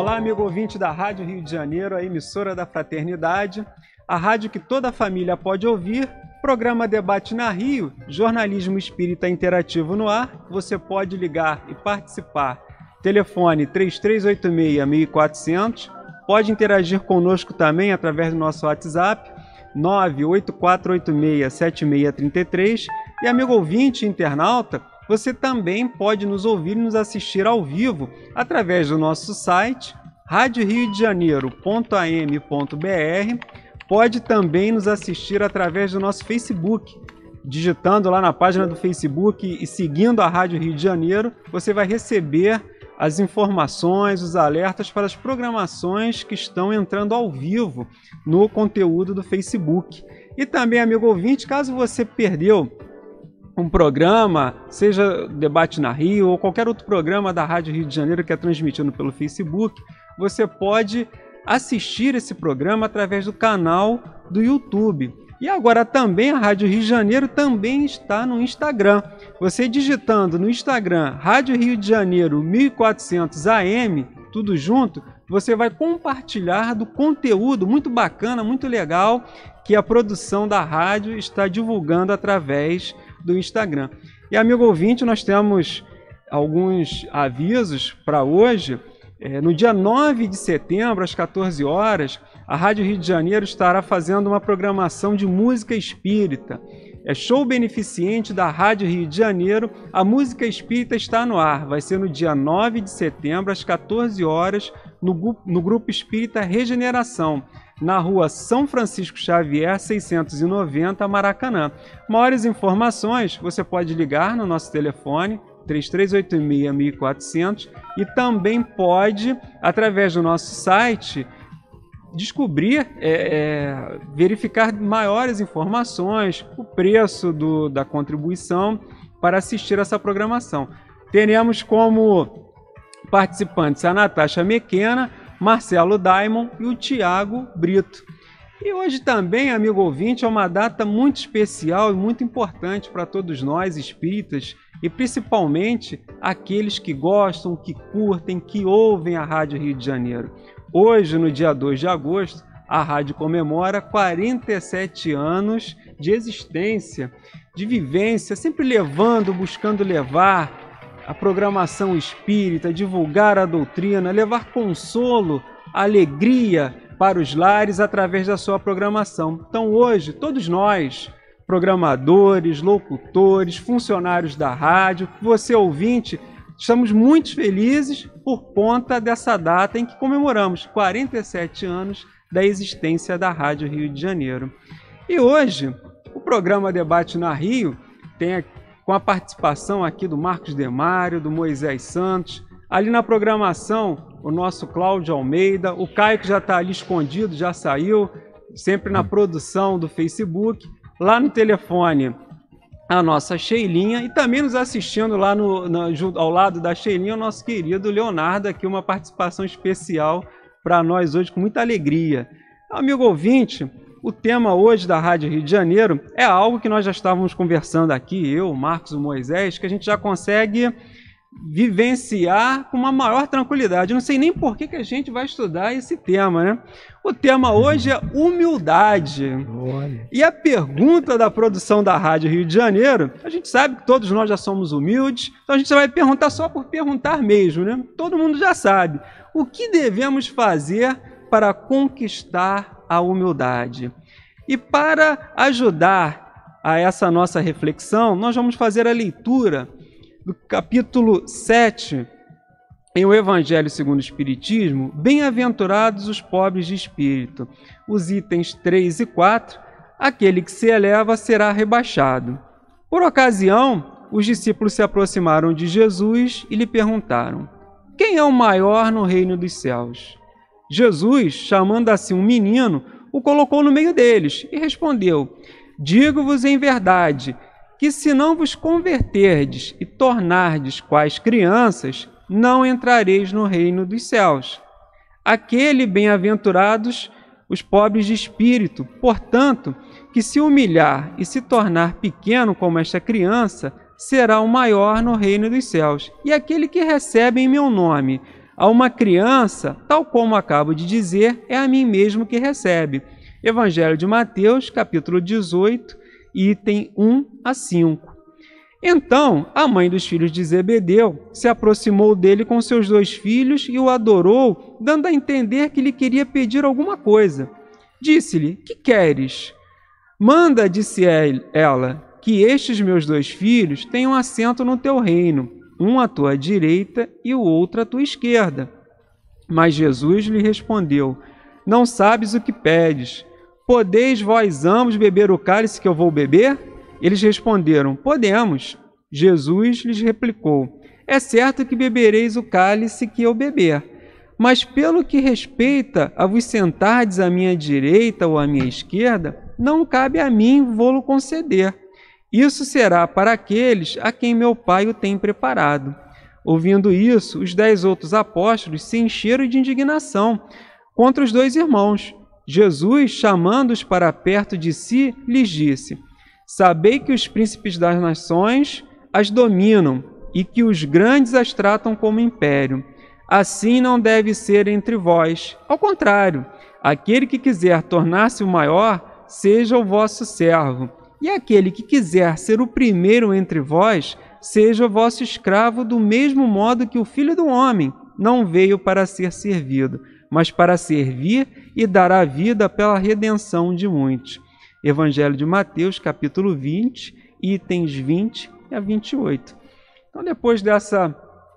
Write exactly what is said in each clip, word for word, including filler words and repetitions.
Olá, amigo ouvinte da Rádio Rio de Janeiro, a emissora da Fraternidade, a rádio que toda a família pode ouvir, programa Debate na Rio, jornalismo espírita interativo no ar, você pode ligar e participar. Telefone três três oito seis, mil e quatrocentos, pode interagir conosco também através do nosso WhatsApp, nove oito quatro oito seis, sete seis três três, e amigo ouvinte internauta, você também pode nos ouvir e nos assistir ao vivo através do nosso site, rádio rio de janeiro ponto a m ponto b r, pode também nos assistir através do nosso Facebook. Digitando lá na página do Facebook e seguindo a Rádio Rio de Janeiro, você vai receber as informações, os alertas para as programações que estão entrando ao vivo no conteúdo do Facebook. E também, amigo ouvinte, caso você perdeu um programa, seja Debate na Rio ou qualquer outro programa da Rádio Rio de Janeiro que é transmitido pelo Facebook, você pode assistir esse programa através do canal do YouTube. E agora também a Rádio Rio de Janeiro também está no Instagram. Você digitando no Instagram Rádio Rio de Janeiro mil e quatrocentos A M, tudo junto, você vai compartilhar do conteúdo muito bacana, muito legal, que a produção da rádio está divulgando através do Instagram. E amigo ouvinte, nós temos alguns avisos para hoje. É, no dia nove de setembro, às quatorze horas, a Rádio Rio de Janeiro estará fazendo uma programação de música espírita. É show beneficente da Rádio Rio de Janeiro. A música espírita está no ar. Vai ser no dia nove de setembro, às quatorze horas, no, no Grupo Espírita Regeneração, na rua São Francisco Xavier, seiscentos e noventa, Maracanã. Maiores informações, você pode ligar no nosso telefone, três três oito seis, mil e quatrocentos, e também pode, através do nosso site, descobrir, é, é, verificar maiores informações, o preço do, da contribuição para assistir essa programação. Teremos como participantes a Natasha Mequena, Marcelo Daimon e o Tiago Brito. E hoje também, amigo ouvinte, é uma data muito especial e muito importante para todos nós espíritas e principalmente aqueles que gostam, que curtem, que ouvem a Rádio Rio de Janeiro. Hoje, no dia dois de agosto, a rádio comemora quarenta e sete anos de existência, de vivência, sempre levando, buscando levar a programação espírita, divulgar a doutrina, levar consolo, alegria para os lares através da sua programação. Então hoje, todos nós, programadores, locutores, funcionários da rádio, você ouvinte, estamos muito felizes por conta dessa data em que comemoramos quarenta e sete anos da existência da Rádio Rio de Janeiro. E hoje, o programa Debate na Rio tem com a participação aqui do Marcos Demário, do Moisés Santos, ali na programação o nosso Cláudio Almeida, o Caio que já está ali escondido, já saiu, sempre na produção do Facebook, lá no telefone a nossa Sheilinha, e também nos assistindo lá no, no, ao lado da Sheilinha o nosso querido Leonardo, aqui uma participação especial para nós hoje com muita alegria. Amigo ouvinte, o tema hoje da Rádio Rio de Janeiro é algo que nós já estávamos conversando aqui, eu, o Marcos, o Moisés, que a gente já consegue vivenciar com uma maior tranquilidade. Eu não sei nem por que, que a gente vai estudar esse tema, né? O tema hoje é humildade. Olha. E a pergunta da produção da Rádio Rio de Janeiro, a gente sabe que todos nós já somos humildes, então a gente vai perguntar só por perguntar mesmo, né? Todo mundo já sabe. O que devemos fazer para conquistar a humildade? E para ajudar a essa nossa reflexão, nós vamos fazer a leitura do capítulo sete, em o Evangelho segundo o Espiritismo, Bem-aventurados os pobres de espírito. Os itens três e quatro, aquele que se eleva será rebaixado. Por ocasião, os discípulos se aproximaram de Jesus e lhe perguntaram: quem é o maior no reino dos céus? Jesus, chamando assim um menino, o colocou no meio deles e respondeu: digo-vos em verdade, que se não vos converterdes e tornardes quais crianças, não entrareis no reino dos céus. Aquele bem-aventurados os pobres de espírito, portanto, que se humilhar e se tornar pequeno como esta criança, será o maior no reino dos céus. E aquele que recebe em meu nome a uma criança, tal como acabo de dizer, é a mim mesmo que recebe. Evangelho de Mateus, capítulo dezoito, item um a cinco. Então, a mãe dos filhos de Zebedeu se aproximou dele com seus dois filhos e o adorou, dando a entender que lhe queria pedir alguma coisa. Disse-lhe: que queres? Manda, disse ela, que estes meus dois filhos tenham assento no teu reino, um à tua direita e o outro à tua esquerda. Mas Jesus lhe respondeu: não sabes o que pedes. Podeis vós ambos beber o cálice que eu vou beber? Eles responderam: podemos. Jesus lhes replicou: é certo que bebereis o cálice que eu beber, mas pelo que respeita a vos sentardes à minha direita ou à minha esquerda, não cabe a mim vô-lo conceder. Isso será para aqueles a quem meu Pai o tem preparado. Ouvindo isso, os dez outros apóstolos se encheram de indignação contra os dois irmãos. Jesus, chamando-os para perto de si, lhes disse: sabei que os príncipes das nações as dominam e que os grandes as tratam como império. Assim não deve ser entre vós. Ao contrário, aquele que quiser tornar-se o maior, seja o vosso servo. E aquele que quiser ser o primeiro entre vós, seja o vosso escravo, do mesmo modo que o Filho do Homem não veio para ser servido, mas para servir e dar a vida pela redenção de muitos. Evangelho de Mateus, capítulo vinte, itens vinte a vinte e oito. Então, depois dessa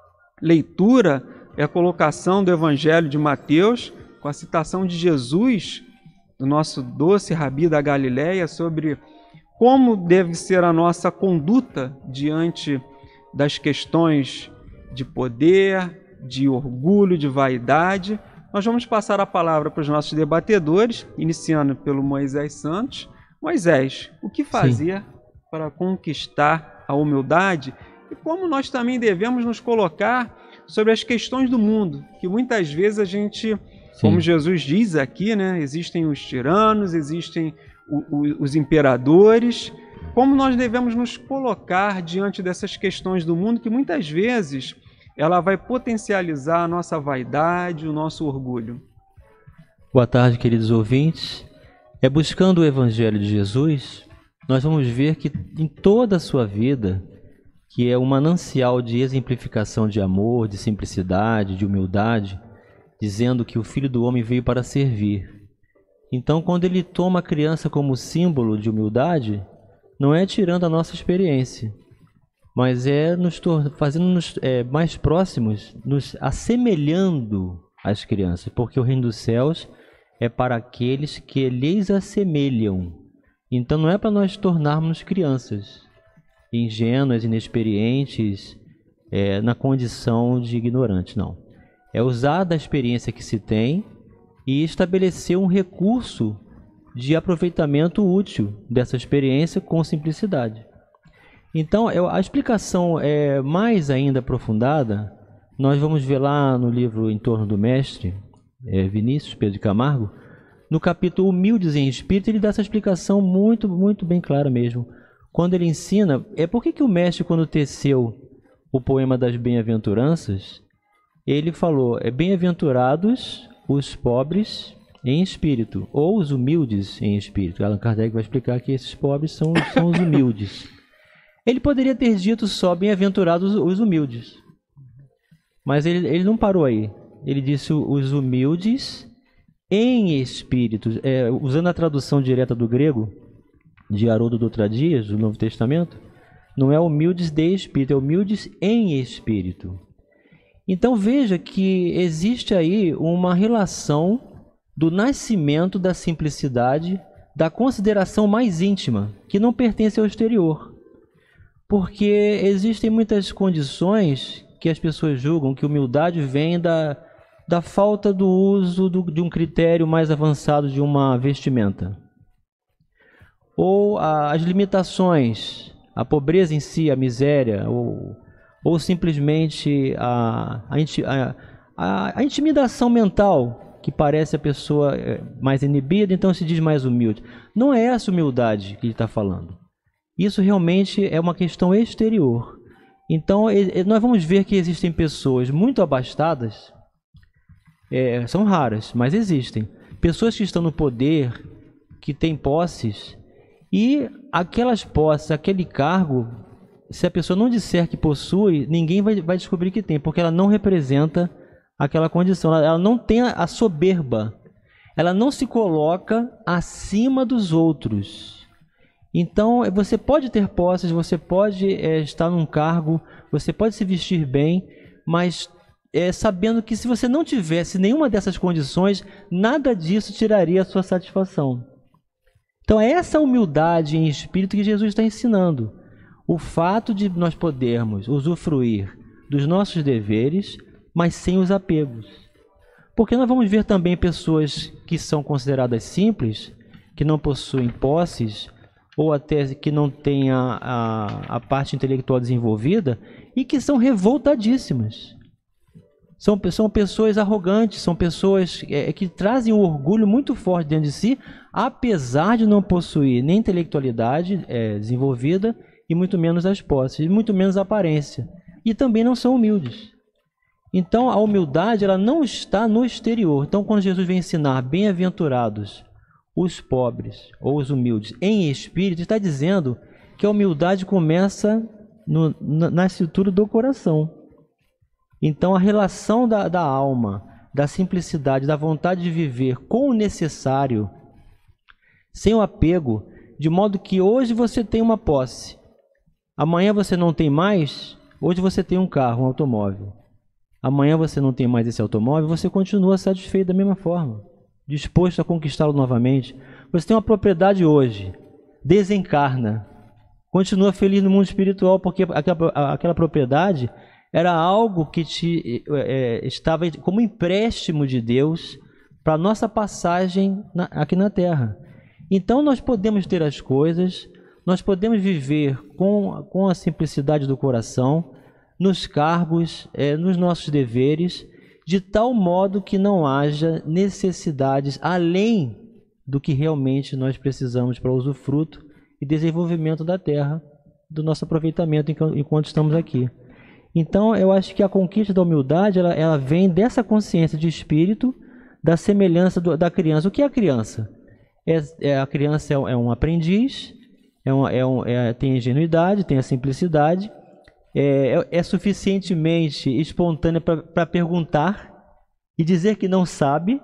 leitura, é a colocação do Evangelho de Mateus, com a citação de Jesus, do nosso doce Rabi da Galileia, sobre como deve ser a nossa conduta diante das questões de poder, de orgulho, de vaidade. Nós vamos passar a palavra para os nossos debatedores, iniciando pelo Moisés Santos. Moisés, o que fazer Sim. para conquistar a humildade e como nós também devemos nos colocar sobre as questões do mundo, que muitas vezes a gente, Sim. como Jesus diz aqui, né, existem os tiranos, existem o, o, os imperadores, como nós devemos nos colocar diante dessas questões do mundo que muitas vezes ela vai potencializar a nossa vaidade, o nosso orgulho. Boa tarde, queridos ouvintes. É buscando o Evangelho de Jesus, nós vamos ver que em toda a sua vida, que é um manancial de exemplificação de amor, de simplicidade, de humildade, dizendo que o Filho do Homem veio para servir. Então, quando ele toma a criança como símbolo de humildade, não é tirando a nossa experiência, mas é nos fazendo-nos é, mais próximos, nos assemelhando às crianças, porque o reino dos céus é para aqueles que lhes assemelham. Então não é para nós tornarmos crianças, ingênuas, inexperientes, é, na condição de ignorantes, não. É usar da experiência que se tem e estabelecer um recurso de aproveitamento útil dessa experiência com simplicidade. Então, a explicação é mais ainda aprofundada, nós vamos ver lá no livro Em Torno do Mestre, é, Vinícius Pedro de Camargo, no capítulo Humildes em Espírito, ele dá essa explicação muito, muito bem clara mesmo. Quando ele ensina, é por que que o mestre, quando teceu o poema das bem-aventuranças, ele falou, é bem-aventurados os pobres em espírito, ou os humildes em espírito. Allan Kardec vai explicar que esses pobres são, são os humildes. Ele poderia ter dito só bem-aventurados os humildes, mas ele, ele não parou aí. Ele disse os humildes em espírito, é, usando a tradução direta do grego, de Haroldo Dutra Dias, do Novo Testamento, não é humildes de espírito, é humildes em espírito. Então veja que existe aí uma relação do nascimento da simplicidade, da consideração mais íntima, que não pertence ao exterior. Porque existem muitas condições que as pessoas julgam que humildade vem da, da falta do uso do, de um critério mais avançado de uma vestimenta. Ou a, as limitações, a pobreza em si, a miséria, ou, ou simplesmente a, a, a, a intimidação mental, que parece a pessoa mais inibida, então se diz mais humilde. Não é essa humildade que ele está falando. Isso realmente é uma questão exterior. Então, nós vamos ver que existem pessoas muito abastadas, é, são raras, mas existem. Pessoas que estão no poder, que têm posses, e aquelas posses, aquele cargo, se a pessoa não disser que possui, ninguém vai, vai descobrir que tem, porque ela não representa aquela condição, ela, ela não tem a, a soberba, ela não se coloca acima dos outros. Então, você pode ter posses, você pode é, estar num cargo, você pode se vestir bem, mas é, sabendo que se você não tivesse nenhuma dessas condições, nada disso tiraria a sua satisfação. Então, é essa humildade em espírito que Jesus está ensinando. O fato de nós podermos usufruir dos nossos deveres, mas sem os apegos. Porque nós vamos ver também pessoas que são consideradas simples, que não possuem posses, ou até que não têm a, a, a parte intelectual desenvolvida, e que são revoltadíssimas. São, são pessoas arrogantes, são pessoas é, que trazem um orgulho muito forte dentro de si, apesar de não possuir nem intelectualidade é, desenvolvida, e muito menos as posses, e muito menos a aparência. E também não são humildes. Então, a humildade ela não está no exterior. Então, quando Jesus vem ensinar bem-aventurados os pobres ou os humildes em espírito, está dizendo que a humildade começa no, na, na estrutura do coração. Então, a relação da, da alma, da simplicidade, da vontade de viver com o necessário, sem o apego, de modo que hoje você tem uma posse, amanhã você não tem mais, hoje você tem um carro, um automóvel. Amanhã você não tem mais esse automóvel, você continua satisfeito da mesma forma, disposto a conquistá-lo novamente. Você tem uma propriedade hoje, desencarna, continua feliz no mundo espiritual, porque aquela, aquela propriedade era algo que te, é, estava como empréstimo de Deus para a nossa passagem na, aqui na Terra. Então nós podemos ter as coisas, nós podemos viver com, com a simplicidade do coração, nos cargos, é, nos nossos deveres, de tal modo que não haja necessidades além do que realmente nós precisamos para o usufruto e desenvolvimento da terra, do nosso aproveitamento enquanto estamos aqui. Então, eu acho que a conquista da humildade, ela, ela vem dessa consciência de espírito, da semelhança do, da criança. O que é a criança? É, é, a criança é, é um aprendiz, é um, é um, é, tem ingenuidade, tem a simplicidade, é, é, é suficientemente espontânea para perguntar e dizer que não sabe.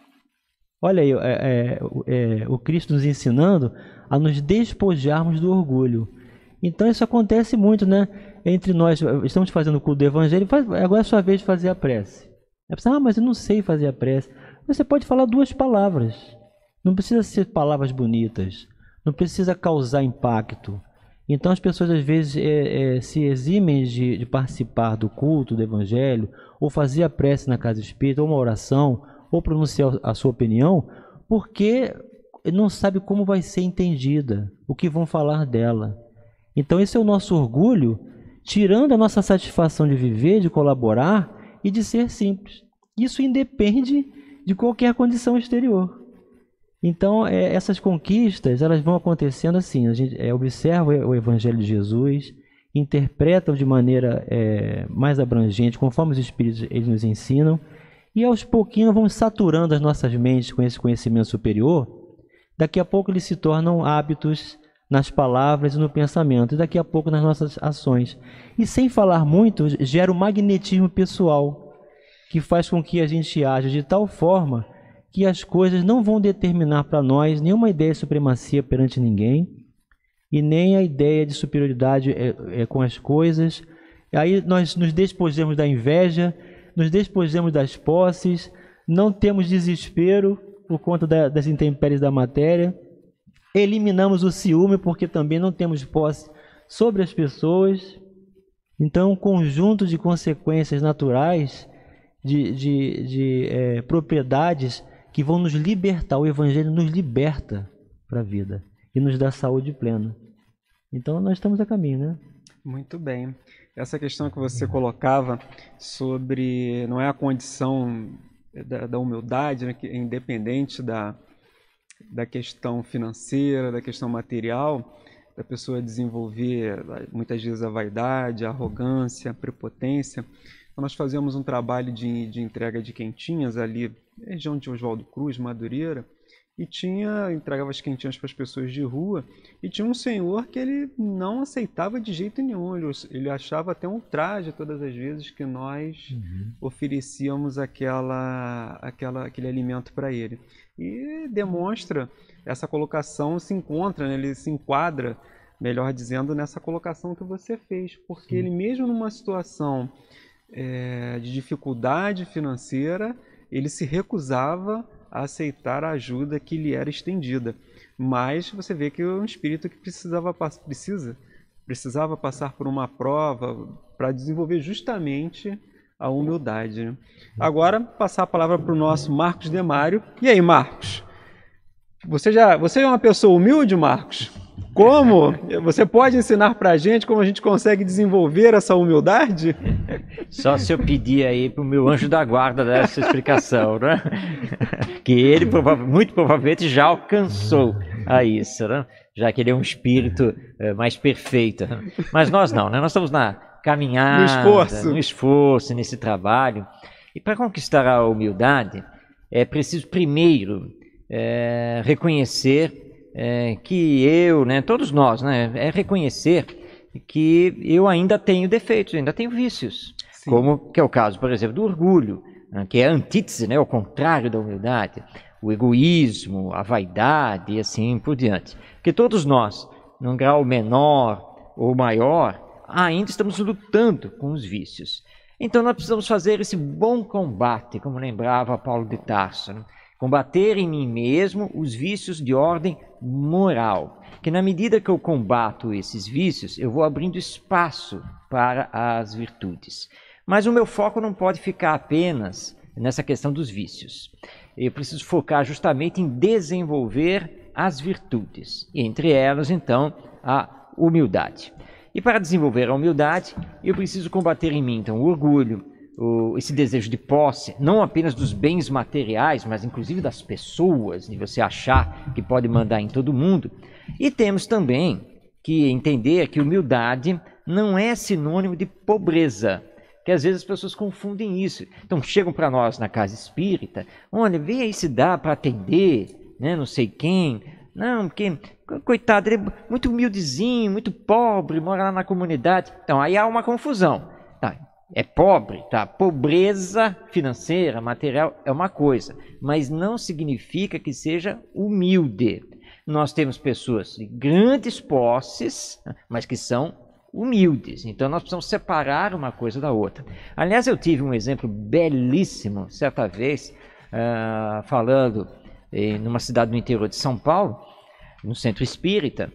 Olha aí, é, é, é, o Cristo nos ensinando a nos despojarmos do orgulho. Então isso acontece muito, né? Entre nós, estamos fazendo o culto do Evangelho, faz, agora é a sua vez de fazer a prece. É pensar, ah, mas eu não sei fazer a prece. Você pode falar duas palavras. Não precisa ser palavras bonitas. Não precisa causar impacto. Então as pessoas às vezes é, é, se eximem de, de participar do culto do Evangelho, ou fazer a prece na casa espírita, ou uma oração, ou pronunciar a sua opinião, porque não sabe como vai ser entendida, o que vão falar dela. Então esse é o nosso orgulho, tirando a nossa satisfação de viver, de colaborar e de ser simples. Isso independe de qualquer condição exterior. Então é, essas conquistas, elas vão acontecendo assim, a gente é, observa o Evangelho de Jesus, interpreta de maneira é, mais abrangente, conforme os Espíritos eles nos ensinam, e aos pouquinhos vamos saturando as nossas mentes com esse conhecimento superior. Daqui a pouco eles se tornam hábitos nas palavras e no pensamento, e daqui a pouco nas nossas ações. E sem falar muito, gera o magnetismo pessoal, que faz com que a gente haja de tal forma que as coisas não vão determinar para nós nenhuma ideia de supremacia perante ninguém, e nem a ideia de superioridade é, é, com as coisas. Aí nós nos despojamos da inveja, nos despojamos das posses, não temos desespero por conta da, das intempéries da matéria, eliminamos o ciúme porque também não temos posse sobre as pessoas. Então, um conjunto de consequências naturais, de, de, de é, propriedades que vão nos libertar. O Evangelho nos liberta para a vida e nos dá saúde plena. Então, nós estamos a caminho, né? Muito bem. Essa questão que você colocava sobre, não é a condição da, da humildade, né, que é independente da, da questão financeira, da questão material, da pessoa desenvolver muitas vezes a vaidade, a arrogância, a prepotência. nós fazíamos um trabalho de, de entrega de quentinhas ali, na região de Oswaldo Cruz, Madureira, e tinha, entregava as quentinhas para as pessoas de rua, e tinha um senhor que ele não aceitava de jeito nenhum, ele, ele achava até um ultraje todas as vezes que nós uhum. oferecíamos aquela, aquela, aquele alimento para ele. E demonstra, essa colocação se encontra, né, ele se enquadra, melhor dizendo, nessa colocação que você fez, porque Sim. ele mesmo numa situação é, de dificuldade financeira, ele se recusava a aceitar a ajuda que lhe era estendida. Mas você vê que é um espírito que precisava, precisa, precisava passar por uma prova para desenvolver justamente a humildade. Né? Agora, passar a palavra para o nosso Marcos Demário. E aí, Marcos? Você, já, você é uma pessoa humilde, Marcos? Como? Você pode ensinar para a gente como a gente consegue desenvolver essa humildade? Só se eu pedir aí para o meu anjo da guarda dar essa explicação, né? Que ele muito provavelmente já alcançou a isso, né? Já que ele é um espírito é, mais perfeito. Né? Mas nós não, né? Nós estamos na caminhada, no esforço, no esforço, nesse trabalho. E para conquistar a humildade, é preciso primeiro é, reconhecer É, que eu, né, todos nós, né, é reconhecer que eu ainda tenho defeitos, ainda tenho vícios, Sim. como que é o caso, por exemplo, do orgulho, né, que é a antítese, né, o contrário da humildade, o egoísmo, a vaidade e assim por diante. Porque todos nós, num grau menor ou maior, ainda estamos lutando com os vícios. Então nós precisamos fazer esse bom combate, como lembrava Paulo de Tarso, né? Combater em mim mesmo os vícios de ordem moral, que na medida que eu combato esses vícios, eu vou abrindo espaço para as virtudes. Mas o meu foco não pode ficar apenas nessa questão dos vícios. Eu preciso focar justamente em desenvolver as virtudes, e entre elas, então, a humildade. E para desenvolver a humildade, eu preciso combater em mim, então, o orgulho, O, esse desejo de posse, não apenas dos bens materiais, mas inclusive das pessoas, de você achar que pode mandar em todo mundo. E temos também que entender que humildade não é sinônimo de pobreza, que às vezes as pessoas confundem isso. Então chegam para nós na casa espírita, olha, vem aí se dá para atender, né, não sei quem, não, porque, coitado, ele é muito humildezinho, muito pobre, mora lá na comunidade. Então aí há uma confusão. Tá. É pobre, tá? Pobreza financeira, material é uma coisa, mas não significa que seja humilde. Nós temos pessoas de grandes posses, mas que são humildes. Então nós precisamos separar uma coisa da outra. Aliás, eu tive um exemplo belíssimo, certa vez, uh, falando em numa cidade do interior de São Paulo, no centro espírita,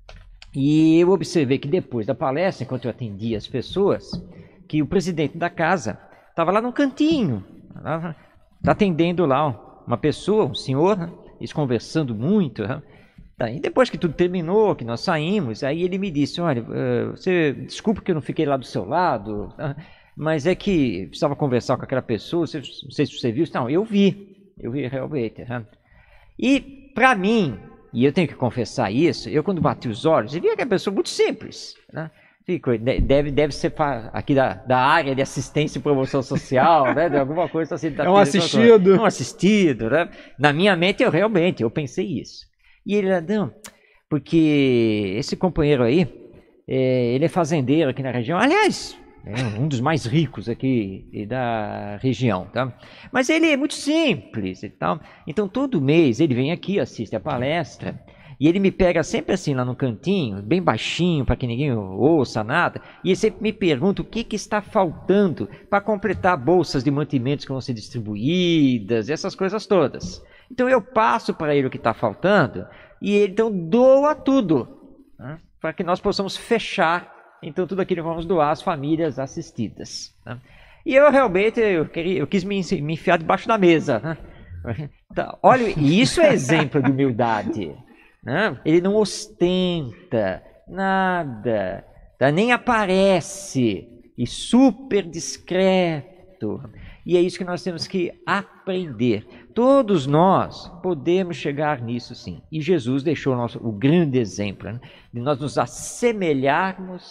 e eu observei que depois da palestra, enquanto eu atendia as pessoas, que o presidente da casa estava lá no cantinho, está atendendo lá uma pessoa, um senhor, né? Eles conversando muito. Né? E depois que tudo terminou, que nós saímos, aí ele me disse, olha, você, desculpa que eu não fiquei lá do seu lado, mas é que precisava conversar com aquela pessoa, não sei se você viu. Não, eu vi, eu vi realmente. Né? E para mim, e eu tenho que confessar isso, eu quando bati os olhos, eu vi aquela pessoa muito simples, né? Deve, deve ser aqui da, da área de assistência e promoção social, né? De alguma coisa assim. É um assistido. Um assistido, né? Na minha mente, eu realmente, eu pensei isso. E ele, não, porque esse companheiro aí, é, ele é fazendeiro aqui na região. Aliás, é um dos mais ricos aqui da região, tá? Mas ele é muito simples e tal. Então, todo mês ele vem aqui, assiste a palestra. E ele me pega sempre assim lá no cantinho, bem baixinho, para que ninguém ouça nada. E ele sempre me pergunta o que, que está faltando para completar bolsas de mantimentos que vão ser distribuídas, essas coisas todas. Então eu passo para ele o que está faltando e ele então doa tudo, né, para que nós possamos fechar então tudo aquilo que vamos doar às famílias assistidas. Né. E eu realmente eu, queria, eu quis me, me enfiar debaixo da mesa. Né. Então, olha, e isso é exemplo de humildade. Não, ele não ostenta nada, tá? Nem aparece, e super discreto. E é isso que nós temos que aprender. Todos nós podemos chegar nisso sim. E Jesus deixou nosso, o grande exemplo, né? De nós nos assemelharmos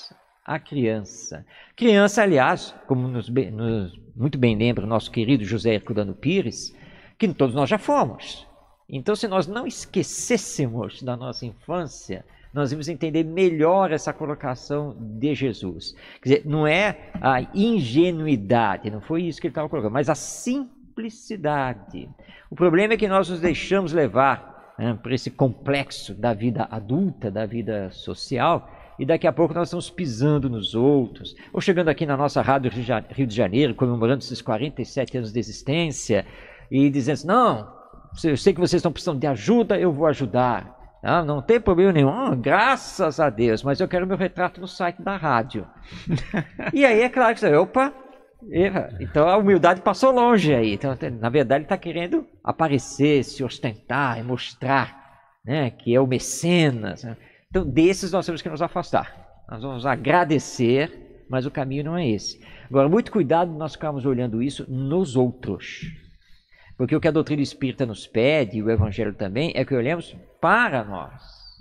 a criança. Criança, aliás, como nos, nos, muito bem lembra o nosso querido José Herculano Pires, que todos nós já fomos. Então, se nós não esquecêssemos da nossa infância, nós vamos entender melhor essa colocação de Jesus. Quer dizer, não é a ingenuidade, não foi isso que ele estava colocando, mas a simplicidade. O problema é que nós nos deixamos levar, né, por esse complexo da vida adulta, da vida social, e daqui a pouco nós estamos pisando nos outros, ou chegando aqui na nossa Rádio Rio de Janeiro, comemorando esses quarenta e sete anos de existência, e dizendo assim, não, eu sei que vocês estão precisando de ajuda, eu vou ajudar. Ah, não tem problema nenhum, graças a Deus, mas eu quero meu retrato no site da rádio. E aí é claro que você, opa, erra. Então a humildade passou longe aí. Então, na verdade, ele está querendo aparecer, se ostentar e mostrar, né, que é o mecenas. Né? Então, desses nós temos que nos afastar. Nós vamos agradecer, mas o caminho não é esse. Agora, muito cuidado nós ficarmos olhando isso nos outros. Porque o que a doutrina espírita nos pede, e o Evangelho também, é que olhemos para nós.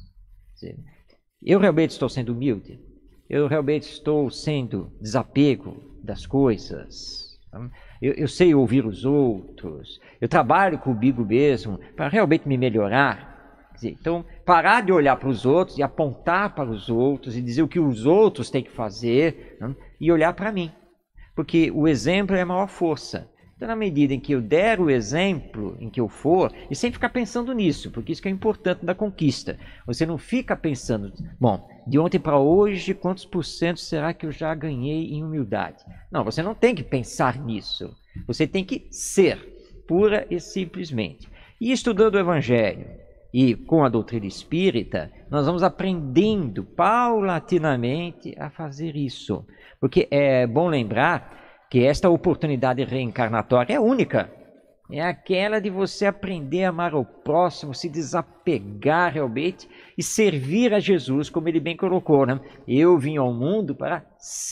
Eu realmente estou sendo humilde? Eu realmente estou sendo desapego das coisas? Eu, eu sei ouvir os outros? Eu trabalho comigo mesmo para realmente me melhorar? Quer dizer, então, parar de olhar para os outros e apontar para os outros e dizer o que os outros têm que fazer, né? E olhar para mim. Porque o exemplo é a maior força. Então, na medida em que eu der o exemplo em que eu for, e sem ficar pensando nisso, porque isso que é importante da conquista. Você não fica pensando, bom, de ontem para hoje, quantos por cento será que eu já ganhei em humildade? Não, você não tem que pensar nisso. Você tem que ser, pura e simplesmente. E estudando o Evangelho e com a doutrina espírita, nós vamos aprendendo paulatinamente a fazer isso. Porque é bom lembrar que esta oportunidade reencarnatória é única. É aquela de você aprender a amar ao próximo, se desapegar realmente e servir a Jesus, como ele bem colocou, né? Eu vim ao mundo para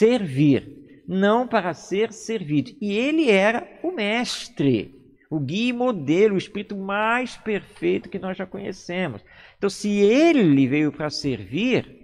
servir, não para ser servido. E ele era o mestre, o guia e modelo, o espírito mais perfeito que nós já conhecemos. Então, se ele veio para servir,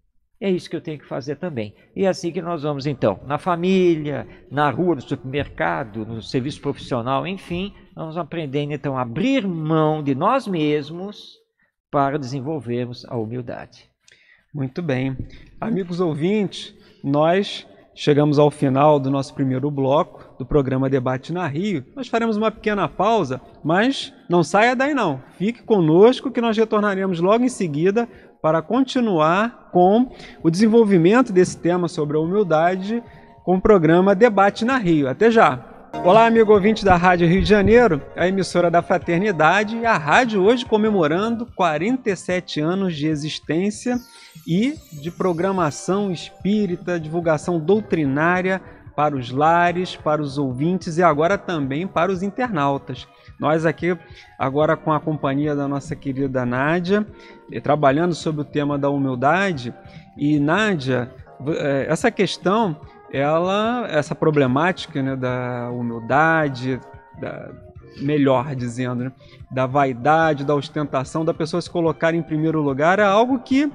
é isso que eu tenho que fazer também. E é assim que nós vamos, então, na família, na rua, no supermercado, no serviço profissional, enfim, vamos aprendendo, então, a abrir mão de nós mesmos para desenvolvermos a humildade. Muito bem. Amigos ouvintes, nós chegamos ao final do nosso primeiro bloco do programa Debate na Rio. Nós faremos uma pequena pausa, mas não saia daí não. Fique conosco que nós retornaremos logo em seguida para continuar com o desenvolvimento desse tema sobre a humildade com o programa Debate na Rio. Até já! Olá, amigo ouvinte da Rádio Rio de Janeiro, a emissora da Fraternidade, e a rádio hoje comemorando quarenta e sete anos de existência e de programação espírita, divulgação doutrinária para os lares, para os ouvintes e agora também para os internautas. Nós aqui, agora com a companhia da nossa querida Nádia, trabalhando sobre o tema da humildade. E Nádia, essa questão, ela, essa problemática, né, da humildade, da, melhor dizendo, né, da vaidade, da ostentação, da pessoa se colocar em primeiro lugar, é algo que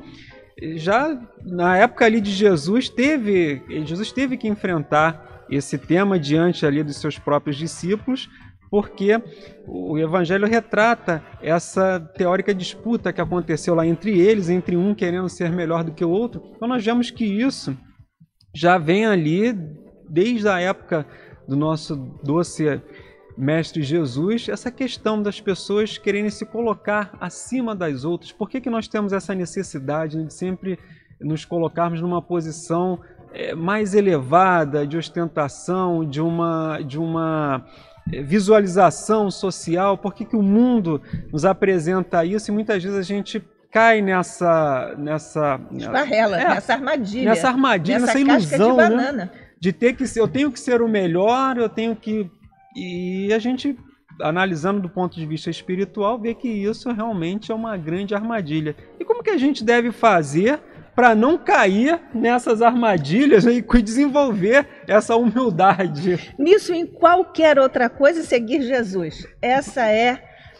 já na época ali de Jesus teve, Jesus teve que enfrentar esse tema diante ali dos seus próprios discípulos, porque o Evangelho retrata essa teórica disputa que aconteceu lá entre eles, entre um querendo ser melhor do que o outro. Então nós vemos que isso já vem ali desde a época do nosso doce Mestre Jesus, essa questão das pessoas quererem se colocar acima das outras. Por que que nós temos essa necessidade de sempre nos colocarmos numa posição é, mais elevada, de ostentação, de uma, de uma visualização social? Por que que o mundo nos apresenta isso e muitas vezes a gente cai nessa... nessa Esparrela, é, nessa armadilha. Nessa armadilha, nessa, nessa ilusão, de, né? De ter que ser, eu tenho que ser o melhor, eu tenho que... E a gente, analisando do ponto de vista espiritual, vê que isso realmente é uma grande armadilha. E como que a gente deve fazer para não cair nessas armadilhas, né, e desenvolver essa humildade? Nisso, em qualquer outra coisa, seguir Jesus. Essa é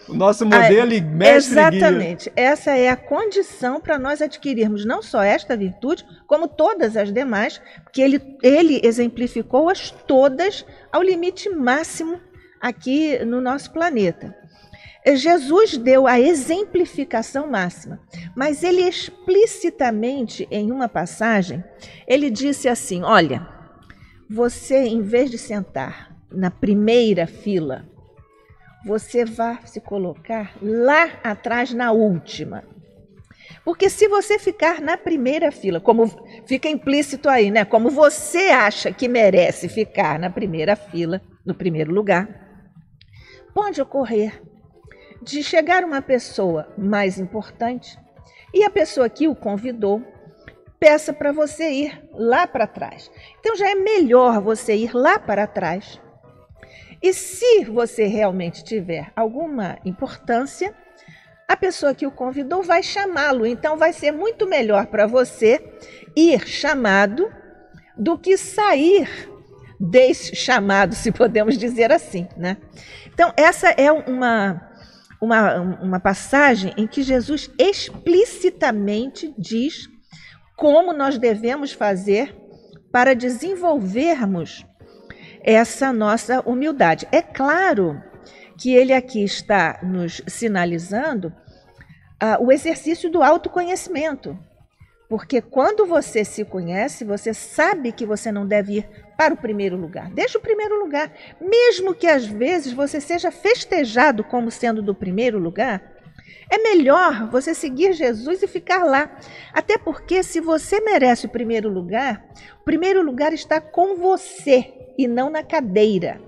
O nosso modelo e mestre Exatamente. Guia. Essa é a condição para nós adquirirmos não só esta virtude, como todas as demais, porque ele, ele exemplificou-as todas ao limite máximo aqui no nosso planeta. Jesus deu a exemplificação máxima, mas ele explicitamente, em uma passagem, ele disse assim, olha, você, em vez de sentar na primeira fila, você vai se colocar lá atrás na última. Porque se você ficar na primeira fila, como fica implícito aí, né? Como você acha que merece ficar na primeira fila, no primeiro lugar, pode ocorrer de chegar uma pessoa mais importante e a pessoa que o convidou peça para você ir lá para trás. Então já é melhor você ir lá para trás. E se você realmente tiver alguma importância, a pessoa que o convidou vai chamá-lo. Então vai ser muito melhor para você ir chamado do que sair deschamado, se podemos dizer assim, né? Então essa é uma, uma, uma passagem em que Jesus explicitamente diz como nós devemos fazer para desenvolvermos essa nossa humildade. É claro que ele aqui está nos sinalizando uh, o exercício do autoconhecimento, porque quando você se conhece, você sabe que você não deve ir para o primeiro lugar. Deixa o primeiro lugar, mesmo que às vezes você seja festejado como sendo do primeiro lugar, é melhor você seguir Jesus e ficar lá. Até porque se você merece o primeiro lugar, o primeiro lugar está com você e não na cadeira.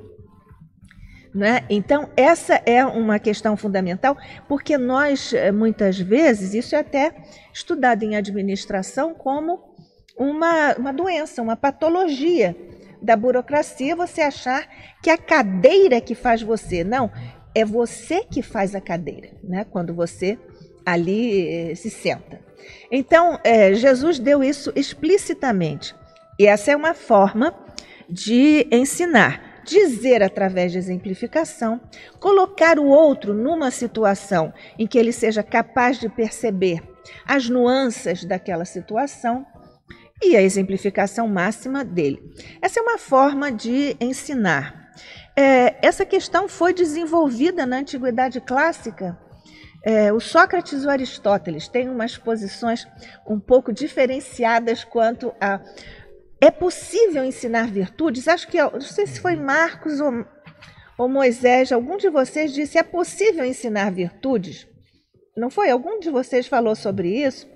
Né? Então, essa é uma questão fundamental, porque nós, muitas vezes, isso é até estudado em administração como uma, uma doença, uma patologia da burocracia, você achar que a cadeira que faz você. Não, é você que faz a cadeira, né? Quando você ali eh, se senta. Então, eh, Jesus deu isso explicitamente. E essa é uma forma de ensinar, dizer através de exemplificação, colocar o outro numa situação em que ele seja capaz de perceber as nuances daquela situação e a exemplificação máxima dele. Essa é uma forma de ensinar. É, essa questão foi desenvolvida na Antiguidade Clássica. É, o Sócrates e o Aristóteles têm umas posições um pouco diferenciadas quanto a... É possível ensinar virtudes? Acho que, não sei se foi Marcos ou, ou Moisés, algum de vocês disse, é possível ensinar virtudes? Não foi? Algum de vocês falou sobre isso?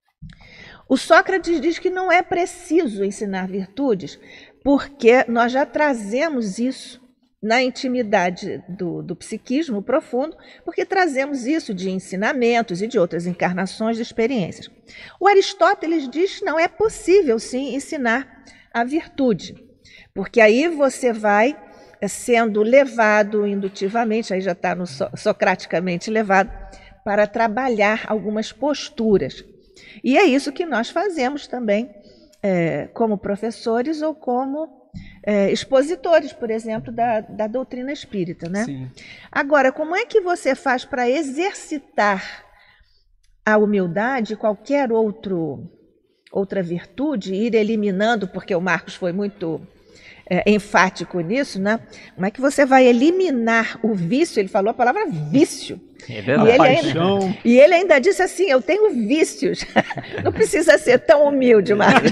O Sócrates diz que não é preciso ensinar virtudes, porque nós já trazemos isso na intimidade do, do psiquismo profundo, porque trazemos isso de ensinamentos e de outras encarnações de experiências. O Aristóteles diz que não é possível, sim, ensinar a virtude, porque aí você vai sendo levado indutivamente, aí já está no so, socraticamente levado, para trabalhar algumas posturas. E é isso que nós fazemos também, é, como professores ou como É, expositores, por exemplo, da, da doutrina espírita, né? Sim. Agora, como é que você faz para exercitar a humildade, qualquer outro, outra virtude, ir eliminando, porque o Marcos foi muito é, enfático nisso, né? Como é que você vai eliminar o vício? Ele falou a palavra vício. É verdade. E ele, ainda, e ele ainda disse assim, eu tenho vícios. Não precisa ser tão humilde, Marcos.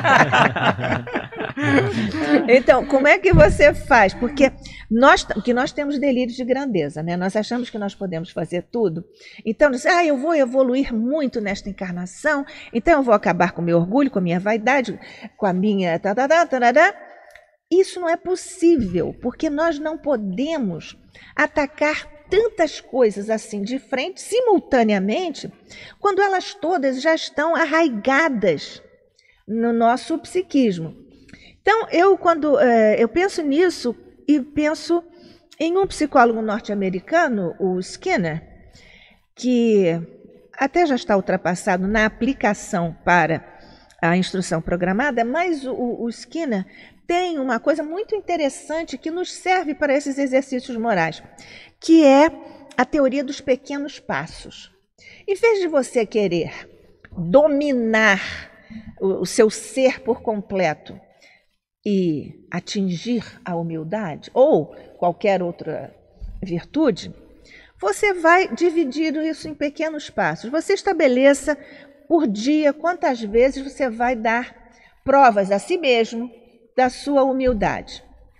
Então, como é que você faz? Porque nós, que nós temos delírios de grandeza, né? Nós achamos que nós podemos fazer tudo. Então, diz, ah, eu vou evoluir muito nesta encarnação, então eu vou acabar com o meu orgulho, com a minha vaidade, com a minha... Tadadá, tadadá. Isso não é possível, porque nós não podemos atacar tantas coisas assim de frente, simultaneamente, quando elas todas já estão arraigadas no nosso psiquismo. Então, eu, quando é, eu penso nisso e penso em um psicólogo norte-americano, o Skinner, que até já está ultrapassado na aplicação para a instrução programada, mas o, o Skinner tem uma coisa muito interessante que nos serve para esses exercícios morais, que é a teoria dos pequenos passos. Em vez de você querer dominar o, o seu ser por completo e atingir a humildade ou qualquer outra virtude, você vai dividir isso em pequenos passos. Você estabeleça por dia quantas vezes você vai dar provas a si mesmo da sua humildade.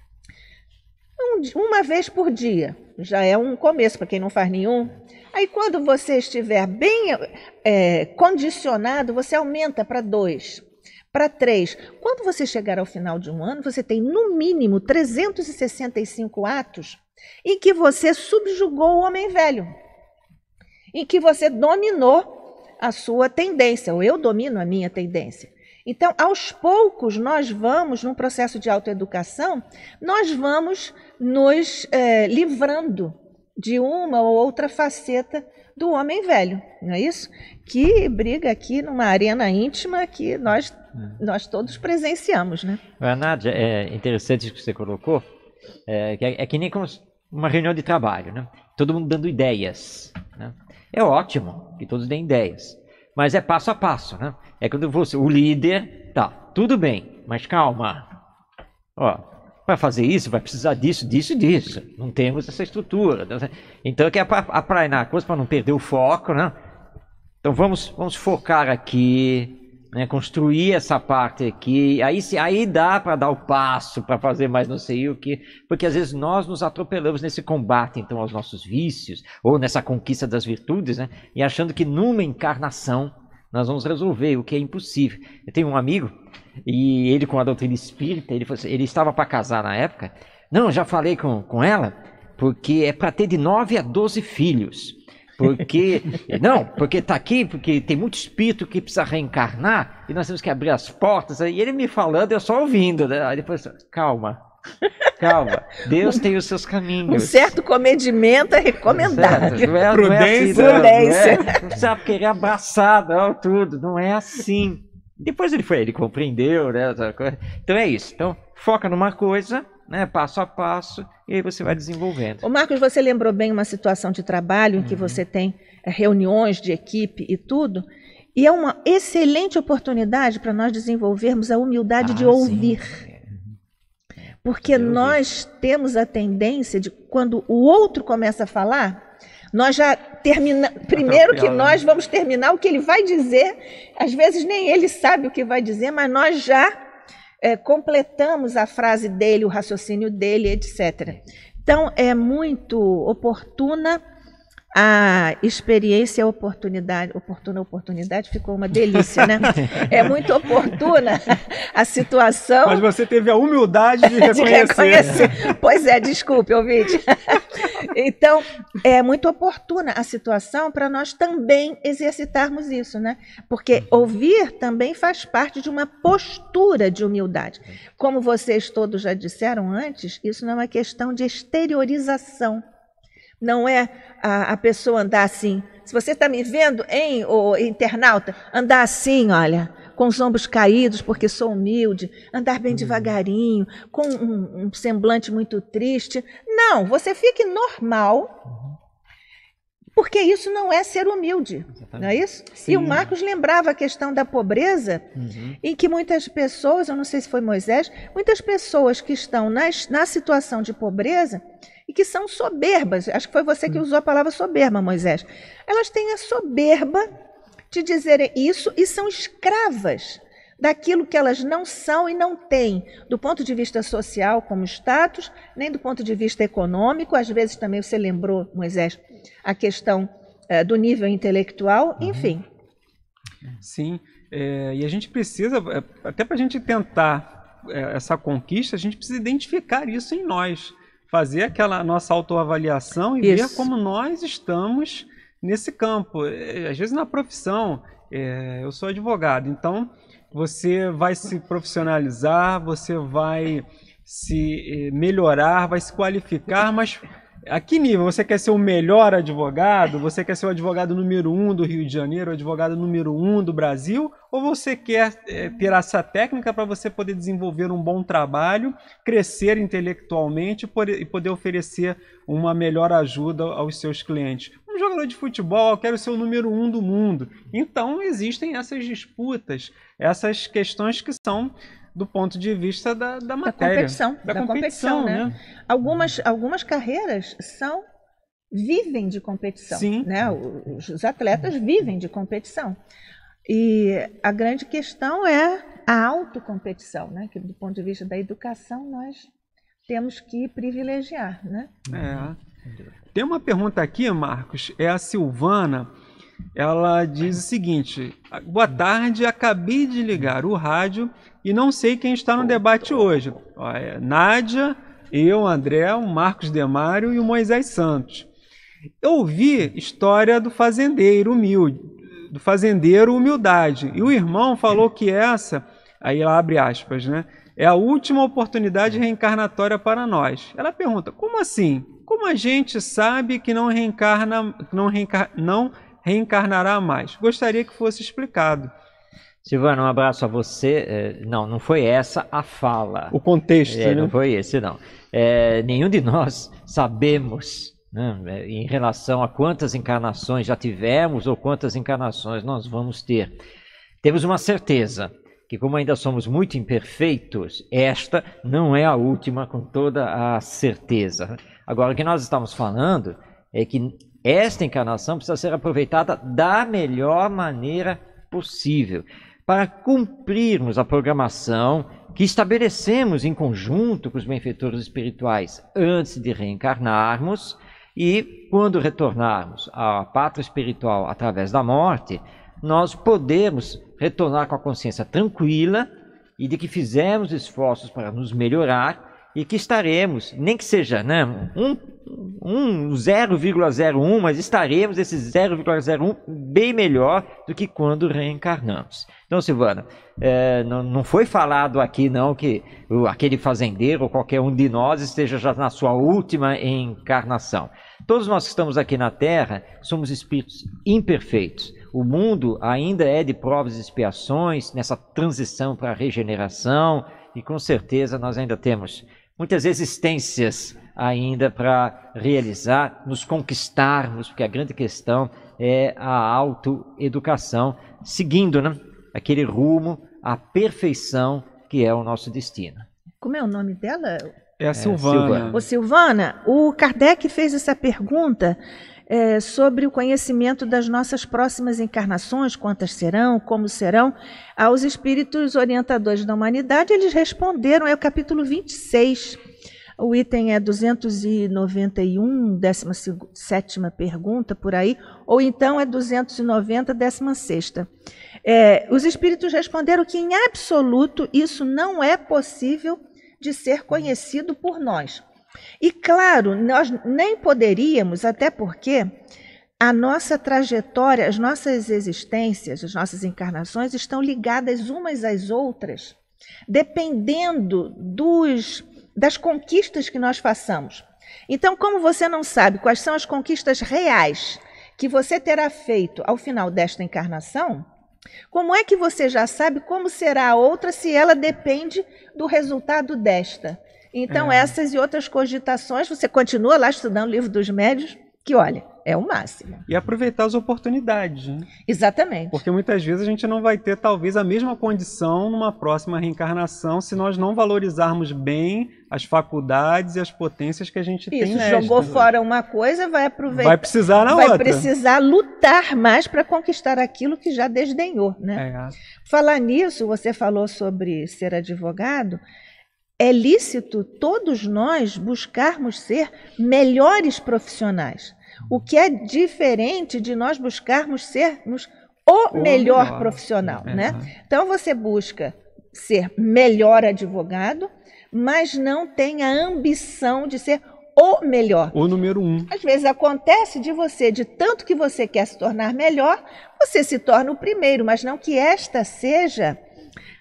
Um, uma vez por dia já é um começo para quem não faz nenhum. Aí quando você estiver bem é, condicionado, você aumenta para dois, para três. Quando você chegar ao final de um ano, você tem no mínimo trezentos e sessenta e cinco atos em que você subjugou o homem velho, em que você dominou a sua tendência, ou eu domino a minha tendência. Então, aos poucos, nós vamos, num processo de autoeducação, nós vamos nos é, livrando de uma ou outra faceta do homem velho, não é isso? Que briga aqui numa arena íntima que nós, nós todos presenciamos, né? Nádia, é interessante isso que você colocou, é, é, é que nem como uma reunião de trabalho, né? Todo mundo dando ideias, né? É ótimo que todos deem ideias, mas é passo a passo, né? É quando você, o líder, tá, tudo bem, mas calma, ó, para fazer isso vai precisar disso, disso e disso, não temos essa estrutura, então que é para aprainar a coisa para não perder o foco, né? Então vamos, vamos focar aqui, né? Construir essa parte aqui, aí, aí dá para dar o passo, para fazer mais não sei o que, porque às vezes nós nos atropelamos nesse combate então aos nossos vícios, ou nessa conquista das virtudes, né? E achando que numa encarnação nós vamos resolver, o que é impossível. Eu tenho um amigo, e ele com a doutrina espírita, ele, falou assim, ele estava para casar na época. Não, já falei com, com ela, porque é para ter de nove a doze filhos. Porque, não, porque está aqui, porque tem muito espírito que precisa reencarnar, e nós temos que abrir as portas. E ele me falando, eu só ouvindo, né? Aí depois, calma, calma, Deus tem os seus caminhos. Um certo comedimento é recomendado. Certo, não é, prudência. Não é assim, não, não, é, não precisa querer abraçar, não, tudo, não é assim. Depois ele foi, ele compreendeu, né? Então é isso. Então, foca numa coisa, né? Passo a passo, e aí você vai desenvolvendo. Ô Marcos, você lembrou bem uma situação de trabalho em que uhum. você tem reuniões de equipe e tudo, e é uma excelente oportunidade para nós desenvolvermos a humildade ah, de ouvir. Sim. Porque nós temos a tendência de, quando o outro começa a falar, nós já terminamos. Primeiro que nós vamos terminar o que ele vai dizer, às vezes nem ele sabe o que vai dizer, mas nós já é, completamos a frase dele, o raciocínio dele, etcétera. Então, é muito oportuna a experiência, a oportunidade, oportuna oportunidade, ficou uma delícia, né? É muito oportuna a situação. Mas você teve a humildade de reconhecer. De reconhecer. Pois é, desculpe, ouvinte. Então, é muito oportuna a situação para nós também exercitarmos isso, né? Porque ouvir também faz parte de uma postura de humildade. Como vocês todos já disseram antes, isso não é uma questão de exteriorização. Não é a, a pessoa andar assim. Se você está me vendo, hein, o internauta, andar assim, olha, com os ombros caídos porque sou humilde, andar bem devagarinho, com um, um semblante muito triste. Não, você fique normal, porque isso não é ser humilde, exatamente. Não é isso? Sim. E o Marcos lembrava a questão da pobreza, uhum. em que muitas pessoas, eu não sei se foi Moisés, muitas pessoas que estão nas, na situação de pobreza e que são soberbas, acho que foi você que usou a palavra soberba, Moisés, elas têm a soberba de dizerem isso e são escravas daquilo que elas não são e não têm, do ponto de vista social, como status, nem do ponto de vista econômico. Às vezes também você lembrou, Moisés, a questão é, do nível intelectual, uhum. enfim. Sim, é, e a gente precisa, até para a gente tentar é, essa conquista, a gente precisa identificar isso em nós, fazer aquela nossa autoavaliação e isso. ver como nós estamos nesse campo. Às vezes na profissão, é, eu sou advogado, então você vai se profissionalizar, você vai se melhorar, vai se qualificar, mas A que nível? Você quer ser o melhor advogado? Você quer ser o advogado número um do Rio de Janeiro, o advogado número um do Brasil? Ou você quer é, ter essa técnica para você poder desenvolver um bom trabalho, crescer intelectualmente e poder oferecer uma melhor ajuda aos seus clientes? Um jogador de futebol, eu quero ser o número um do mundo. Então existem essas disputas, essas questões que são do ponto de vista da, da matéria. Da competição. Da, da competição, competição, né? né? Algumas, algumas carreiras são, vivem de competição. Sim. Né? Os, os atletas vivem de competição. E a grande questão é a autocompetição, né? Que do ponto de vista da educação nós temos que privilegiar, né? É. Tem uma pergunta aqui, Marcos, é a Silvana. Ela diz o seguinte: boa tarde, acabei de ligar o rádio e não sei quem está no debate hoje. É Nádia, eu, André, o Marcos Demário e o Moisés Santos. Eu ouvi história do fazendeiro humilde, do fazendeiro humildade, e o irmão falou que essa, aí ela abre aspas, né, é a última oportunidade reencarnatória para nós. Ela pergunta, como assim? Como a gente sabe que não reencarna, não, reencar, não reencarnará mais? Gostaria que fosse explicado. Silvana, um abraço a você. Não, não foi essa a fala. O contexto, é, né? Não foi esse, não. É, nenhum de nós sabemos, né, em relação a quantas encarnações já tivemos ou quantas encarnações nós vamos ter. Temos uma certeza, que como ainda somos muito imperfeitos, esta não é a última com toda a certeza. Agora, o que nós estamos falando é que esta encarnação precisa ser aproveitada da melhor maneira possível, para cumprirmos a programação que estabelecemos em conjunto com os benfeitores espirituais antes de reencarnarmos, e quando retornarmos à pátria espiritual através da morte, nós podemos retornar com a consciência tranquila e de que fizemos esforços para nos melhorar e que estaremos, nem que seja, né, um, um zero vírgula zero um, mas estaremos esse zero vírgula zero um bem melhor do que quando reencarnamos. Então, Silvana, é, não, não foi falado aqui não que o, aquele fazendeiro ou qualquer um de nós esteja já na sua última encarnação. Todos nós que estamos aqui na Terra somos espíritos imperfeitos. O mundo ainda é de provas e expiações nessa transição para a regeneração e com certeza nós ainda temos muitas existências ainda para realizar, nos conquistarmos, porque a grande questão é a autoeducação, seguindo, né, aquele rumo à perfeição que é o nosso destino. Como é o nome dela? É a Silvana. É, Silvana. Ô, Silvana, o Kardec fez essa pergunta é, sobre o conhecimento das nossas próximas encarnações, quantas serão, como serão. Aos espíritos orientadores da humanidade, eles responderam, é o capítulo vinte e seis, o item é duzentos e noventa e um, décima sétima pergunta, por aí, ou então é duzentos e noventa, décima sexta. É, os espíritos responderam que, em absoluto, isso não é possível de ser conhecido por nós. E, claro, nós nem poderíamos, até porque a nossa trajetória, as nossas existências, as nossas encarnações estão ligadas umas às outras, dependendo dos, das conquistas que nós façamos. Então, como você não sabe quais são as conquistas reais que você terá feito ao final desta encarnação, como é que você já sabe como será a outra se ela depende do resultado desta? Então, é. essas e outras cogitações, você continua lá estudando o Livro dos Médiuns, que, olha, é o máximo. E aproveitar as oportunidades, né? Exatamente. Porque muitas vezes a gente não vai ter, talvez, a mesma condição numa próxima reencarnação se nós não valorizarmos bem as faculdades e as potências que a gente Isso, tem nesta. Jogou fora uma coisa, vai aproveitar. Vai precisar na vai outra. Vai precisar lutar mais para conquistar aquilo que já desdenhou, né? É. Falar nisso, você falou sobre ser advogado. É lícito todos nós buscarmos ser melhores profissionais, o que é diferente de nós buscarmos sermos o, o melhor, melhor profissional, é. né? Então você busca ser melhor advogado, mas não tem a ambição de ser o melhor. O número um. Às vezes acontece de você, de tanto que você quer se tornar melhor, você se torna o primeiro, mas não que esta seja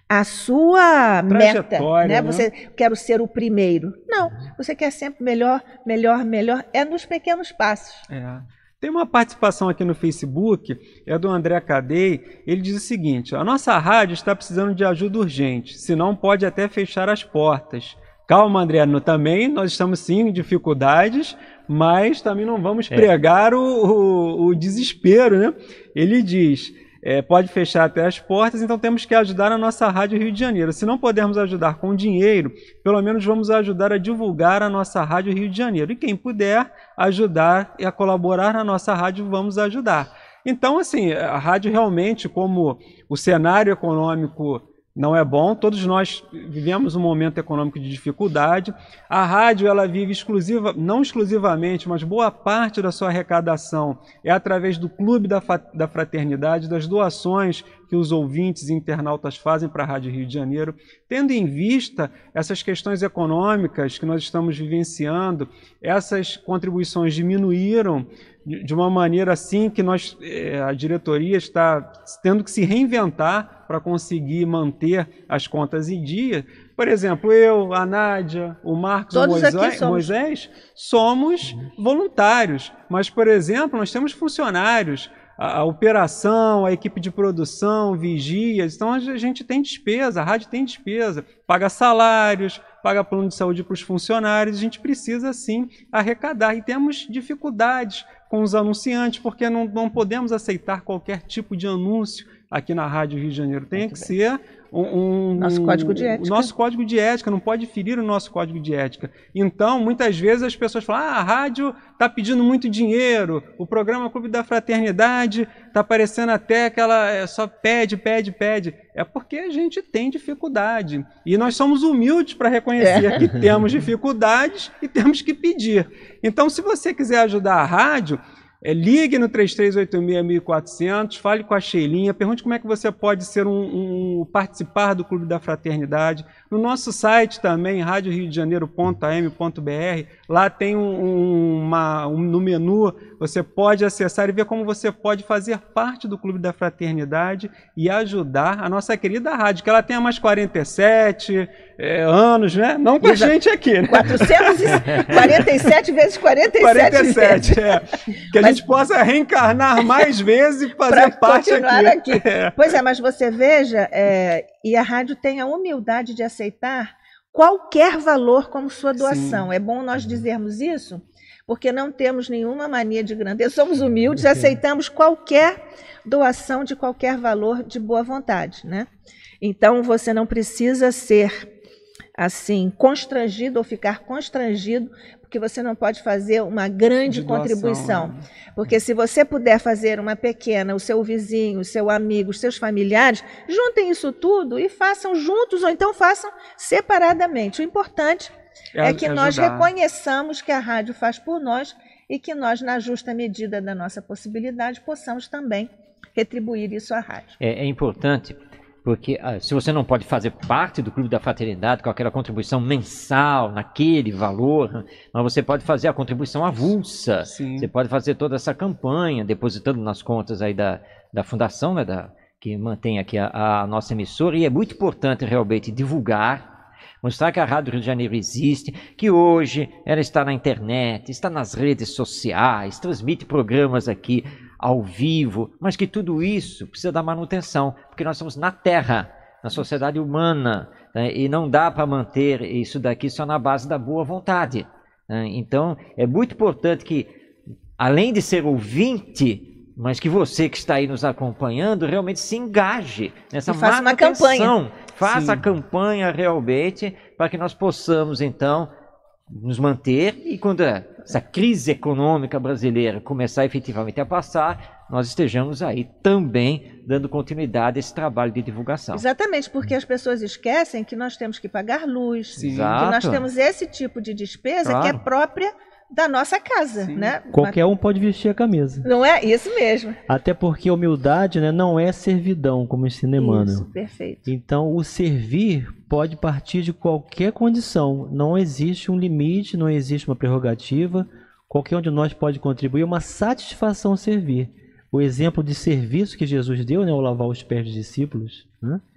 a sua meta, Trajetória, né? né? Você quero ser o primeiro. Não, você quer sempre melhor, melhor, melhor. É nos pequenos passos. É. Tem uma participação aqui no Facebook, é do André Cadei. Ele diz o seguinte: a nossa rádio está precisando de ajuda urgente, senão pode até fechar as portas. Calma, André, no, também nós estamos sim em dificuldades, mas também não vamos É. pregar o, o, o desespero, né? Ele diz, é, pode fechar até as portas, então temos que ajudar a nossa Rádio Rio de Janeiro. Se não pudermos ajudar com dinheiro, pelo menos vamos ajudar a divulgar a nossa Rádio Rio de Janeiro. E quem puder ajudar e a colaborar na nossa rádio, vamos ajudar. Então, assim, a rádio realmente, como o cenário econômico não é bom, todos nós vivemos um momento econômico de dificuldade. A rádio, ela vive exclusiva, não exclusivamente, mas boa parte da sua arrecadação é através do Clube da, da Fraternidade, das doações que os ouvintes e internautas fazem para a Rádio Rio de Janeiro. Tendo em vista essas questões econômicas que nós estamos vivenciando, essas contribuições diminuíram de uma maneira assim que nós, a diretoria está tendo que se reinventar para conseguir manter as contas em dia. Por exemplo, eu, a Nádia, o Marcos, o Moisés, somos... Moisés, somos voluntários. Mas, por exemplo, nós temos funcionários, a, a operação, a equipe de produção, vigias. Então, a gente tem despesa, a rádio tem despesa, paga salários, paga plano de saúde para os funcionários. A gente precisa, sim, arrecadar. E temos dificuldades com os anunciantes, porque não, não podemos aceitar qualquer tipo de anúncio aqui na Rádio Rio de Janeiro. Tem que ser um, um, nosso código de ética. Nosso código de ética, não pode ferir o nosso código de ética. Então, muitas vezes as pessoas falam, ah, a rádio está pedindo muito dinheiro, o programa Clube da Fraternidade está parecendo até que ela só pede, pede, pede. É porque a gente tem dificuldade. E nós somos humildes para reconhecer é. que temos dificuldades e temos que pedir. Então, se você quiser ajudar a rádio, É, ligue no três três oito seis, mil e quatrocentos, fale com a Sheilinha, pergunte como é que você pode ser um, um participar do Clube da Fraternidade. No nosso site também, rádio rio de janeiro ponto a m ponto b r, lá tem um, uma, um, no menu, você pode acessar e ver como você pode fazer parte do Clube da Fraternidade e ajudar a nossa querida rádio, que ela tem mais quarenta e sete é, anos, né? Não com a gente aqui, né? quatrocentos e quarenta e sete vezes quarenta e sete. quarenta e sete, é. Que a mas... gente possa reencarnar mais vezes e fazer parte aqui. aqui. É. Pois é, mas você veja, é, e a rádio tem a humildade de aceitar qualquer valor como sua doação. Sim. É bom nós dizermos isso, porque não temos nenhuma mania de grandeza, somos humildes, okay. aceitamos qualquer doação de qualquer valor de boa vontade, né? Então, você não precisa ser assim, constrangido ou ficar constrangido, porque você não pode fazer uma grande doação, contribuição. Né? Porque se você puder fazer uma pequena, o seu vizinho, o seu amigo, os seus familiares, juntem isso tudo e façam juntos, ou então façam separadamente. O importante é, é que ajudar. Nós reconheçamos que a rádio faz por nós e que nós, na justa medida da nossa possibilidade, possamos também retribuir isso à rádio. É, é importante... Porque ah, se você não pode fazer parte do Clube da Fraternidade com aquela contribuição mensal, naquele valor, mas você pode fazer a contribuição avulsa. Sim. Você pode fazer toda essa campanha, depositando nas contas aí da, da fundação, né, da, que mantém aqui a, a nossa emissora. E é muito importante realmente divulgar, mostrar que a Rádio Rio de Janeiro existe, que hoje ela está na internet, está nas redes sociais, transmite programas aqui ao vivo, mas que tudo isso precisa da manutenção, porque nós estamos na Terra, na sociedade humana, né, e não dá para manter isso daqui só na base da boa vontade. Né? Então, é muito importante que, além de ser ouvinte, mas que você que está aí nos acompanhando realmente se engaje nessa faça manutenção. Uma campanha. Faça Sim. a campanha realmente, para que nós possamos, então, nos manter, e quando essa crise econômica brasileira começar efetivamente a passar, nós estejamos aí também dando continuidade a esse trabalho de divulgação. Exatamente, porque as pessoas esquecem que nós temos que pagar luz, Sim. que nós temos esse tipo de despesa claro. Que é própria da nossa casa, Sim. né? Qualquer um pode vestir a camisa. Não é? Isso mesmo. Até porque humildade, né, não é servidão, como ensina Emmanuel. Isso, perfeito. Então, o servir pode partir de qualquer condição. Não existe um limite, não existe uma prerrogativa. Qualquer um de nós pode contribuir, é uma satisfação servir. O exemplo de serviço que Jesus deu, né, ao lavar os pés dos discípulos, né?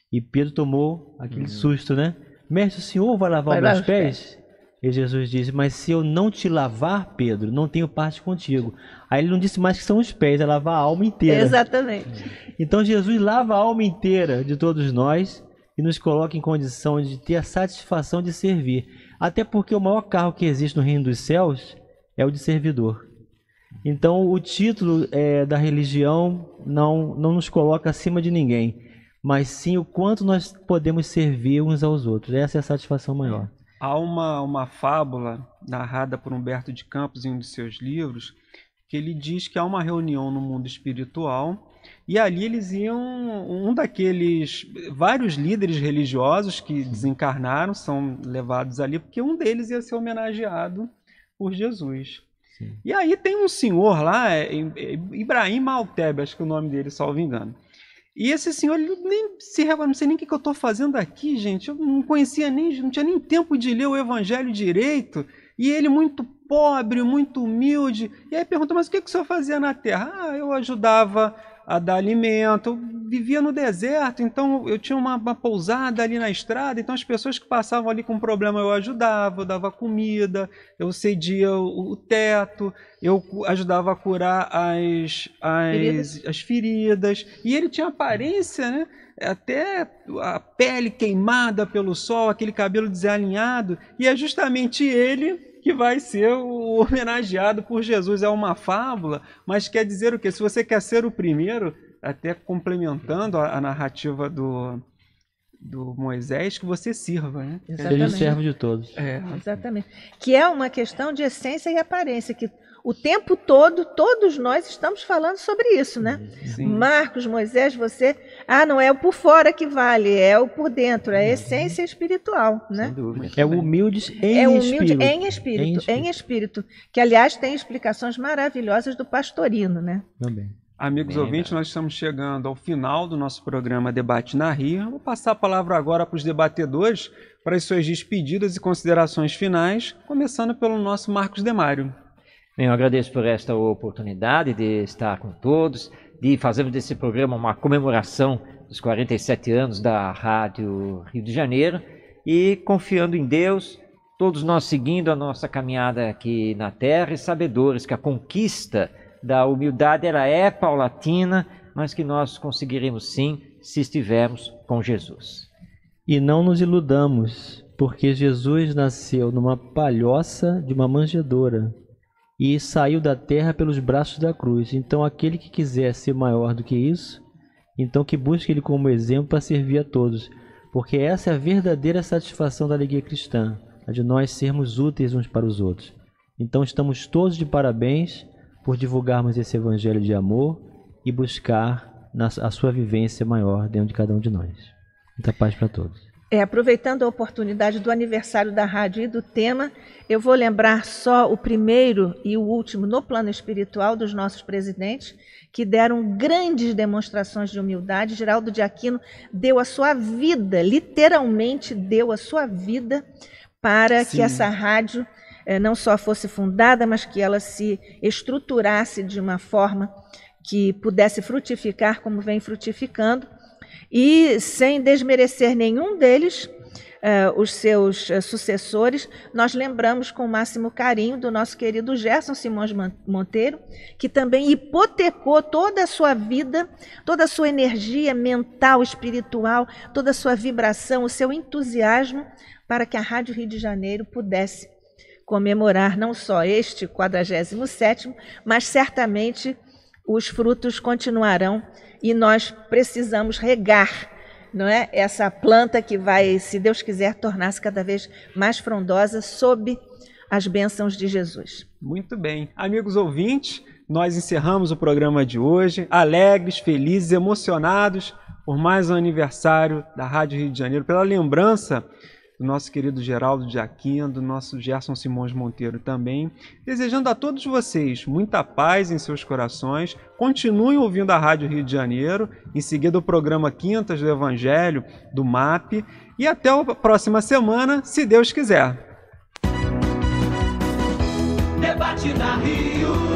E Pedro tomou aquele uhum. susto, né? Mestre, o senhor vai lavar vai os meus os pés? pés? E Jesus disse, mas se eu não te lavar, Pedro, não tenho parte contigo. Aí ele não disse mais que são os pés, é lavar a alma inteira. Exatamente. Então Jesus lava a alma inteira de todos nós e nos coloca em condição de ter a satisfação de servir. Até porque o maior cargo que existe no reino dos céus é o de servidor. Então o título é, da religião não, não nos coloca acima de ninguém, mas sim o quanto nós podemos servir uns aos outros. Essa é a satisfação maior. Há uma, uma fábula narrada por Humberto de Campos em um de seus livros, que ele diz que há uma reunião no mundo espiritual e ali eles iam, um daqueles, vários líderes religiosos que desencarnaram são levados ali porque um deles ia ser homenageado por Jesus. Sim. E aí tem um senhor lá, Ibrahim Malteb, acho que é o nome dele, salvo engano. E esse senhor, ele nem se recorda, não sei nem o que eu estou fazendo aqui, gente. Eu não conhecia nem, não tinha nem tempo de ler o Evangelho direito. E ele muito pobre, muito humilde. E aí pergunta, mas o que, que o senhor fazia na terra? Ah, eu ajudava a dar alimento, eu vivia no deserto, então eu tinha uma, uma pousada ali na estrada, então as pessoas que passavam ali com problema eu ajudava, eu dava comida, eu cedia o, o teto, eu ajudava a curar as, as, feridas. as feridas, e ele tinha aparência, né? Até a pele queimada pelo sol, aquele cabelo desalinhado, e é justamente ele que vai ser o homenageado por Jesus. É uma fábula, mas quer dizer o quê? Se você quer ser o primeiro, até complementando a, a narrativa do, do Moisés, que você sirva, né? Seja o servo de todos. É. Exatamente. Que é uma questão de essência e aparência, que o tempo todo, todos nós estamos falando sobre isso, né? Sim. Marcos, Moisés, você... Ah, não é o por fora que vale, é o por dentro, é a essência espiritual, né? Sem dúvida. É humilde em é humilde espírito. Em espírito. Em espírito, em espírito. Que, aliás, tem explicações maravilhosas do Pastorino, né? Também. Amigos Bem, ouvintes, nós estamos chegando ao final do nosso programa Debate na Rio. Eu vou passar a palavra agora para os debatedores, para as suas despedidas e considerações finais, começando pelo nosso Marcos Demário. Bem, eu agradeço por esta oportunidade de estar com todos, de fazermos desse programa uma comemoração dos quarenta e sete anos da Rádio Rio de Janeiro e confiando em Deus, todos nós seguindo a nossa caminhada aqui na Terra e sabedores que a conquista da humildade ela é paulatina, mas que nós conseguiremos sim se estivermos com Jesus. E não nos iludamos, porque Jesus nasceu numa palhoça de uma manjedoura e saiu da terra pelos braços da cruz. Então aquele que quiser ser maior do que isso, então que busque ele como exemplo para servir a todos, porque essa é a verdadeira satisfação da alegria cristã, a de nós sermos úteis uns para os outros. Então estamos todos de parabéns por divulgarmos esse evangelho de amor e buscar a sua vivência maior dentro de cada um de nós. Muita paz para todos. É, aproveitando a oportunidade do aniversário da rádio e do tema, eu vou lembrar só o primeiro e o último no plano espiritual dos nossos presidentes, que deram grandes demonstrações de humildade. Geraldo de Aquino deu a sua vida, literalmente deu a sua vida para Sim. que essa rádio eh, não só fosse fundada, mas que ela se estruturasse de uma forma que pudesse frutificar como vem frutificando. E sem desmerecer nenhum deles, uh, os seus uh, sucessores, nós lembramos com o máximo carinho do nosso querido Gerson Simões Monteiro, que também hipotecou toda a sua vida, toda a sua energia mental, espiritual, toda a sua vibração, o seu entusiasmo, para que a Rádio Rio de Janeiro pudesse comemorar não só este quadragésimo sétimo, mas certamente os frutos continuarão. E nós precisamos regar, não é? Essa planta que vai, se Deus quiser, tornar-se cada vez mais frondosa sob as bênçãos de Jesus. Muito bem. Amigos ouvintes, nós encerramos o programa de hoje, alegres, felizes, emocionados por mais um aniversário da Rádio Rio de Janeiro, pela lembrança do nosso querido Geraldo de Aquino, do nosso Gerson Simões Monteiro também, desejando a todos vocês muita paz em seus corações, continuem ouvindo a Rádio Rio de Janeiro, em seguida o programa Quintas do Evangelho, do M A P, e até a próxima semana, se Deus quiser. Debate na Rio.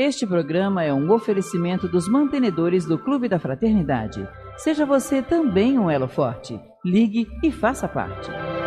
Este programa é um oferecimento dos mantenedores do Clube da Fraternidade. Seja você também um elo forte. Ligue e faça parte.